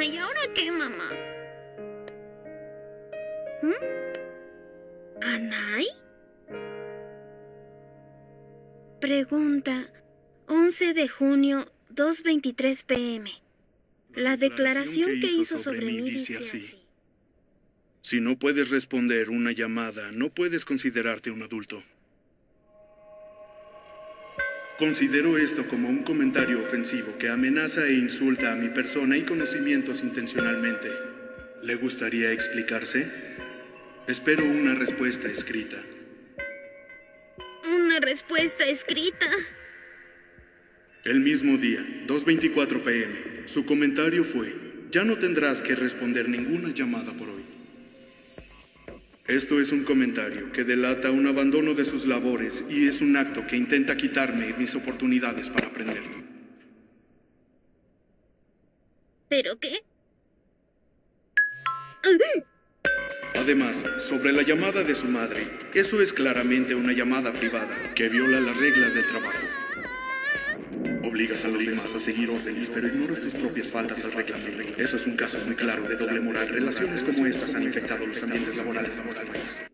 ¿y ahora qué, mamá? ¿Anay? Pregunta, 11 de junio, 2:23 p.m. La declaración que hizo sobre mí dice así. Si no puedes responder una llamada, no puedes considerarte un adulto. Considero esto como un comentario ofensivo que amenaza e insulta a mi persona y conocimientos intencionalmente. ¿Le gustaría explicarse? Espero una respuesta escrita. ¿Una respuesta escrita? El mismo día, 2:24 p.m., su comentario fue: ya no tendrás que responder ninguna llamada por hoy. Esto es un comentario que delata un abandono de sus labores y es un acto que intenta quitarme mis oportunidades para aprender. ¿Pero qué? Además, sobre la llamada de su madre, eso es claramente una llamada privada que viola las reglas del trabajo. Obligas a los demás a seguir órdenes, pero ignoras tus propias faltas al reclamarle. Eso es un caso muy claro de doble moral. Relaciones como estas han infectado los ambientes laborales de nuestro país.